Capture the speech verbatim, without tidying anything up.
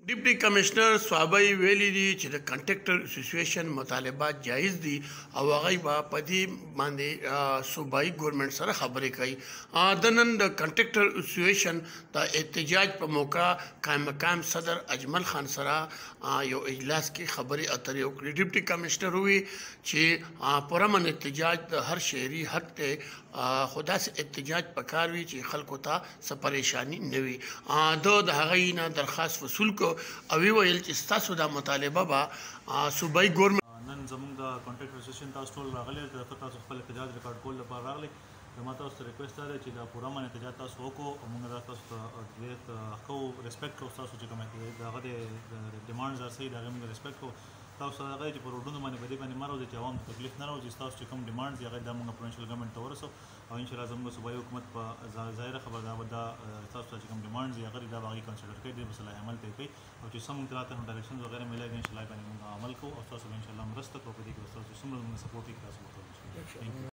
ډپټي کمشنر صوابی ویلي دي چې د کنټریکټر ایسوسیشن مطالبات جایز دي او هغوی به په دې باندې صوبائی ګورنمنټ سره خبرې کوي. د نن د کنټریکټر ایسوسیشن د احتجاج په موقع قائم مقام صدر اجمل خان سره یو اجلاس کې خبرې اترې وکړې. ډپټي کمشنر وویل چې پرامن احتجاج د هر شهري حق دی، خو داسې احتجاج پکار وي چې خلکو ته څه پریشاني نه وي. د د هغوی نه درخواست وصول کو او ویل چې ستاسو دا مطالبه به صوبائی ګورنمنټ نن زموږ د کنټریکټر ایسوسیشن تاسو ټول راغلي د تاسو خپل احتجاج ریکارډ کول لپاره راغلي. زما تاسو ته ریکویسټ دا دی چې دا پرامن احتجاج تاسو وکړو او موږ دا تاسو ته ډېر ښه ریسپیکټ کوو. تاسو چې کوم د هغه د ډیمانډز هر څه د هغې موږ ریسپیکټ کوو. تاسو ته هغه چې په روډونو باندې په دې باندې مه راوځئ چې عوام ته تکلیف نه راوځي. ستاسو چې کوم ډیمانډز دي هغه دا موږ پروینشل ګورنمنټ ته ورسوو او انشاءالله زموږ صوبایي حکومت په ظاهره خبره دا به دا تاسو ته چې کوم ډیمانډز دي هغه دا به هغې کنسیډر کوي، دوی به صلاح عمل ته یې کوي او چې څه موږ ته راته ډایرکشنز وغیره میلاږي انشاءالله باندې موږ عمل کوو او تاسو به انشاءالله مرسته کوو په دې کې به ستاسو څومره زموږ سپورټ وي تاسو به